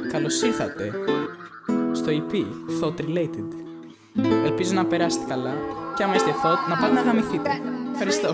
Καλώς ήρθατε στο EP Thought Related. Ελπίζω να περάσετε καλά και άμα είστε Thought να πάτε να γαμηθείτε. Ευχαριστώ.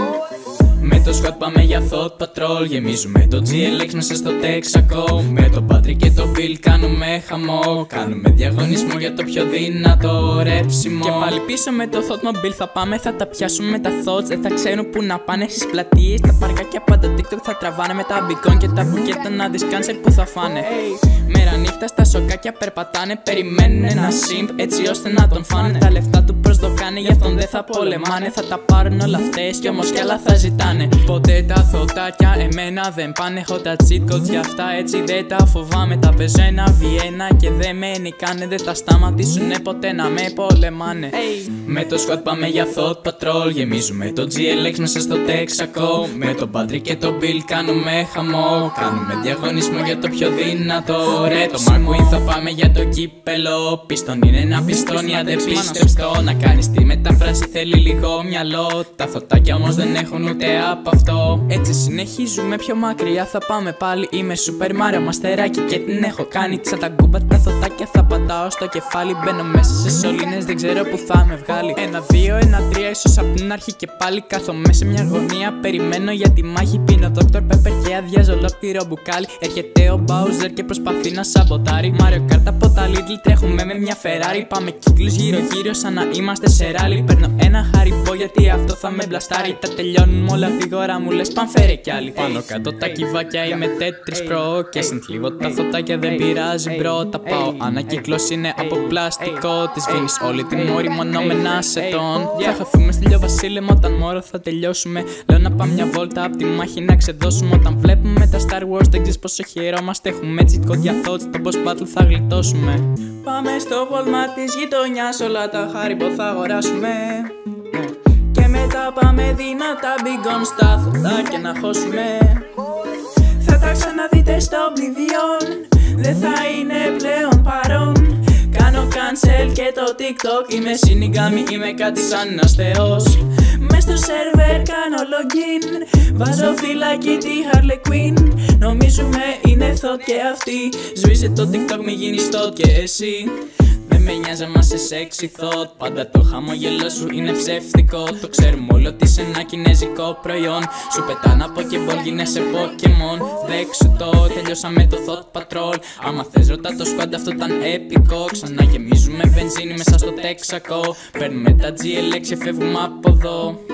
Με το squad πάμε για Thought Patrol. Γεμίζουμε το GLX μέσα στο Texaco. Με τον Patrick και τον Bill κάνουμε χαμό. Κάνουμε διαγωνισμό για το πιο δυνατό ρέψιμο. Και πάλι πίσω με το Thought Mobile θα πάμε, θα τα πιάσουμε τα Thoughts. Δεν θα ξέρουν που να πάνε στις πλατείες. Τα παρκάκια πάντα TikTok θα τραβάνε. Με τα μπικόν και τα μπουκέτα να δεις cancel που θα φάνε. Μέρα νύχτα στα σοκάκια περπατάνε. Περιμένουν ένα simp έτσι ώστε να τον φάνε. Τα λεφτά του προσδοκάνε, γι' αυτόν δεν θα πολεμάνε. Θα τα πάρουν όλα αυτές κι όμως κι άλλα θα ζητάνε. Ποτέ τα θωτάκια εμένα δεν πάνε. Έχω τα cheat codes για αυτά έτσι δεν τα φοβάμαι. Τα παίζω ένα Βιέννα και δεν με νικάνε. Δεν θα σταματήσουνε ποτέ να με πολεμάνε. Με το squad πάμε για Thought Patrol. Γεμίζουμε το GLX μέσα στο Texaco. Με τον Patrick και τον Bill κάνουμε χαμό. Κάνουμε διαγωνισμό για το πιο δυνατό ρέψιμο. Το McQueen θα πάμε για το κύπελο. Πίστον είναι ένα πιστόνι, αν δεν πίστεψτο. Να κάνεις τη μετάφραση θέλει λίγο μυαλό. Τα θωτάκια όμως δεν έχουν ούτε από αυτό. Έτσι συνεχίζουμε πιο μακριά θα πάμε πάλι. Είμαι Super Mario μαστεράκι και την έχω κάνει. Σαν τα γκούμπα τα θωτάκια θα πατάω στο κεφάλι. Μπαίνω μέσα σε σωλήνες, δεν ξέρω που θα με βγάλει. 1, 2, 1, 3, ίσως απ' την αρχή και πάλι. Κάθομαι σε μια γωνία, περιμένω για τη μάχη. Πίνω Dr. Pepper και αδειάζω ολόκληρο μπουκάλι. Έρχεται ο Bowser και προσπαθεί να σαμποτάρει. Mario Kart από τα Lidl, τρέχουμε με μια Ferrari. Πάμε κύκλους γύρω-γύρω σαν να είμαστε σε ράλι. Παίρνω ένα Haribo γιατί αυτό θα με μπλαστάρει. Τα τελειώνουν όλα γρήγορα, μου λες παν φέρε κι άλλοι. Πάνω κάτω τα κυβάκια είμαι Tetris Pro. Και συνθλίβω τα θωτάκια δεν πειράζει μπρο. Τα πάω ανακύκλωση είναι από πλαστικό. Τη σβήνεις όλη την μόρη μόνο με ένα σετόν. Θα χαθούμε στη λιοβασίλεμα όταν μόρο θα τελειώσουμε. Λέω να πάμε μια βόλτα απ' τη μάχη να ξεδώσουμε. Όταν βλέπουμε τα Star Wars δεν ξέρεις πόσο χαιρόμαστε. Έχουμε cheat code για Thoughts, το boss battle θα γλιτώσουμε. Πάμε στο πόλμα της γειτονιάς, όλα τα Haribo θα αγοράσουμε. Και μετά πάμε δυνατά μπιγκόν στα θωτάκια να χώσουμε. Θα τα ξαναδείτε στο Oblivion, δεν θα είναι πλέον παρόν. Κάνω cancel και το TikTok, είμαι Shinigami, είμαι κάτι σαν ένας θεός. Μες στο server κάνω login, βάζω φυλακή τη Harley Quinn. Νομίζουμε είναι Thought και αυτή, σβήσε το TikTok μη γίνεις Thought και εσύ. Δεν με νοιάζει άμα είσαι sexy Thought, πάντα το χαμόγελο σου είναι ψεύτικο. Το ξέρουμε όλο ότι είσαι ένα κινέζικο προϊόν. Σου πετάνε από και μπολ γίνεσαι Pokemon. Δέξου το, τελειώσαμε το Thought Patrol. Άμα θες ρωτά το squad αυτό ήταν έπικο. Ξανά γεμίζουμε βενζίνη μέσα στο Texaco. Παίρνουμε τα GLX και φεύγουμε από εδώ.